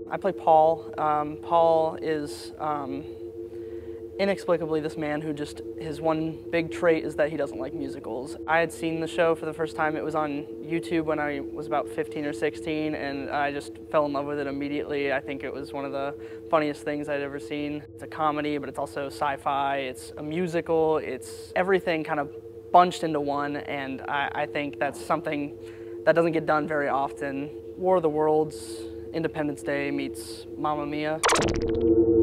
I play Paul. Paul is inexplicably this man who just, his one big trait is that he doesn't like musicals. I had seen the show for the first time. It was on YouTube when I was about 15 or 16, and I just fell in love with it immediately. I think it was one of the funniest things I'd ever seen. It's a comedy, but it's also sci-fi. It's a musical. It's everything kind of bunched into one, and I think that's something that doesn't get done very often. War of the Worlds, Independence Day meets Mamma Mia.